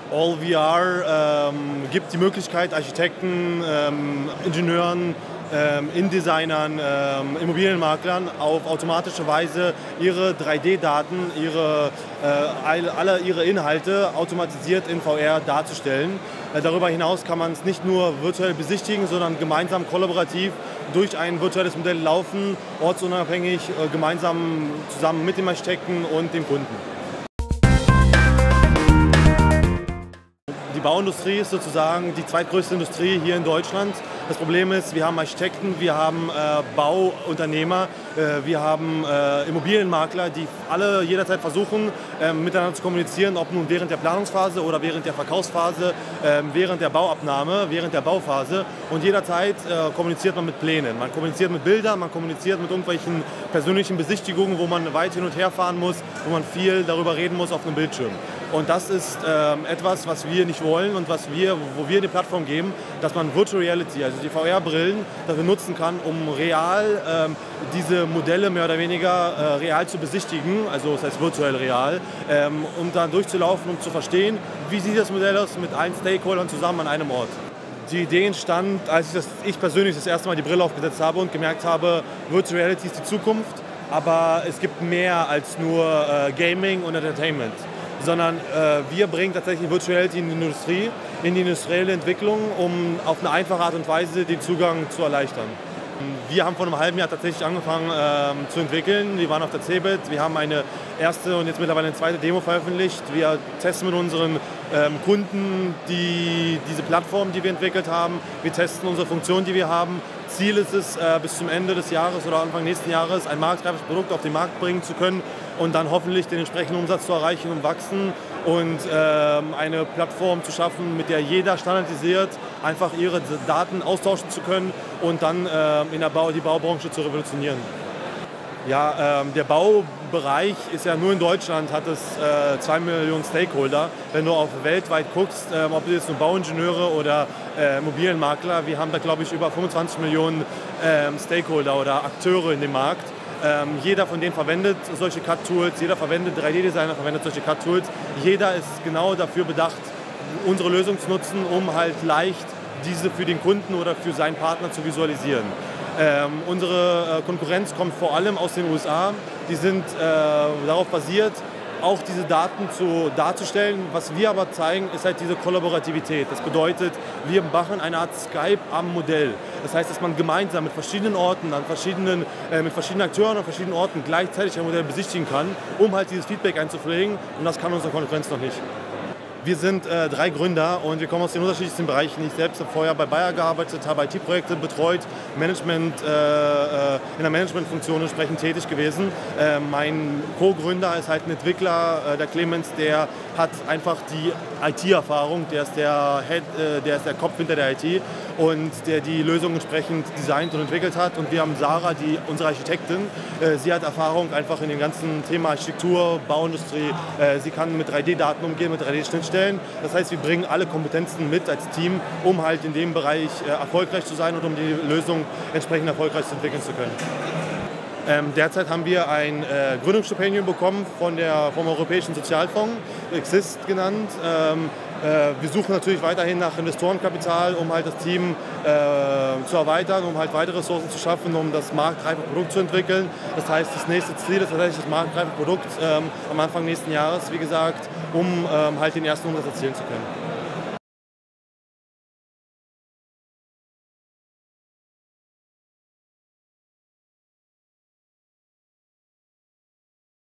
AllVR gibt die Möglichkeit, Architekten, Ingenieuren, InDesignern, Immobilienmaklern auf automatische Weise ihre 3D-Daten, alle ihre Inhalte automatisiert in VR darzustellen. Darüber hinaus kann man es nicht nur virtuell besichtigen, sondern gemeinsam kollaborativ durch ein virtuelles Modell laufen, ortsunabhängig, gemeinsam zusammen mit dem Architekten und dem Kunden. Die Bauindustrie ist sozusagen die zweitgrößte Industrie hier in Deutschland. Das Problem ist, wir haben Architekten, wir haben Bauunternehmer, wir haben Immobilienmakler, die alle jederzeit versuchen, miteinander zu kommunizieren, ob nun während der Planungsphase oder während der Verkaufsphase, während der Bauabnahme, während der Bauphase. Und jederzeit kommuniziert man mit Plänen, man kommuniziert mit Bildern, man kommuniziert mit irgendwelchen persönlichen Besichtigungen, wo man weit hin und her fahren muss, wo man viel darüber reden muss auf einem Bildschirm. Und das ist etwas, was wir nicht wollen und wo wir die Plattform geben, dass man Virtual Reality, also die VR-Brillen, dafür nutzen kann, um real diese Modelle mehr oder weniger real zu besichtigen, also das heißt virtuell real, um dann durchzulaufen, um zu verstehen, wie sieht das Modell aus mit allen Stakeholdern zusammen an einem Ort. Die Idee entstand, als ich persönlich das erste Mal die Brille aufgesetzt habe und gemerkt habe, Virtual Reality ist die Zukunft, aber es gibt mehr als nur Gaming und Entertainment. Sondern wir bringen tatsächlich Virtual Reality in die Industrie, in die industrielle Entwicklung, um auf eine einfache Art und Weise den Zugang zu erleichtern. Wir haben vor einem halben Jahr tatsächlich angefangen zu entwickeln. Wir waren auf der CeBIT, wir haben eine erste und jetzt mittlerweile eine zweite Demo veröffentlicht. Wir testen mit unseren Kunden diese Plattform, die wir entwickelt haben. Wir testen unsere Funktionen, die wir haben. Ziel ist es, bis zum Ende des Jahres oder Anfang nächsten Jahres ein marktreifes Produkt auf den Markt bringen zu können und dann hoffentlich den entsprechenden Umsatz zu erreichen und wachsen und eine Plattform zu schaffen, mit der jeder standardisiert einfach ihre Daten austauschen zu können und dann die Baubranche zu revolutionieren. Ja, der Baubereich ist ja nur in Deutschland, hat es 2 Millionen Stakeholder. Wenn du auf weltweit guckst, ob du jetzt nur Bauingenieure oder Immobilienmakler, wir haben da glaube ich über 25 Millionen Stakeholder oder Akteure in dem Markt. Jeder von denen verwendet solche CAD-Tools, jeder verwendet 3D-Designer, verwendet solche CAD-Tools. Jeder ist genau dafür bedacht, unsere Lösung zu nutzen, um halt leicht diese für den Kunden oder für seinen Partner zu visualisieren. Unsere Konkurrenz kommt vor allem aus den USA. Die sind darauf basiert, auch diese Daten darzustellen. Was wir aber zeigen, ist halt diese Kollaborativität. Das bedeutet, wir machen eine Art Skype am Modell. Das heißt, dass man gemeinsam mit verschiedenen Orten, mit verschiedenen Akteuren an verschiedenen Orten gleichzeitig ein Modell besichtigen kann, um halt dieses Feedback einzupflegen. Und das kann unsere Konkurrenz noch nicht. Wir sind 3 Gründer und wir kommen aus den unterschiedlichsten Bereichen. Ich selbst habe vorher bei Bayer gearbeitet, habe IT-Projekte betreut, in der Managementfunktion entsprechend tätig gewesen. Mein Co-Gründer ist halt ein Entwickler, der Clemens, der hat einfach die IT-Erfahrung, der ist der Kopf hinter der IT und der die Lösung entsprechend designt und entwickelt hat. Und wir haben Sarah, unsere Architektin, sie hat Erfahrung einfach in dem ganzen Thema Architektur, Bauindustrie. Sie kann mit 3D-Daten umgehen, mit 3D-Schnittstellen. Das heißt, wir bringen alle Kompetenzen mit als Team, um halt in dem Bereich erfolgreich zu sein und um die Lösung entsprechend erfolgreich entwickeln zu können. Derzeit haben wir ein Gründungsstipendium bekommen vom Europäischen Sozialfonds, Exist genannt. Wir suchen natürlich weiterhin nach Investorenkapital, um halt das Team zu erweitern, um halt weitere Ressourcen zu schaffen, um das marktreife Produkt zu entwickeln. Das heißt, das nächste Ziel ist tatsächlich das marktreife Produkt am Anfang nächsten Jahres, wie gesagt, um halt den ersten Umsatz erzielen zu können.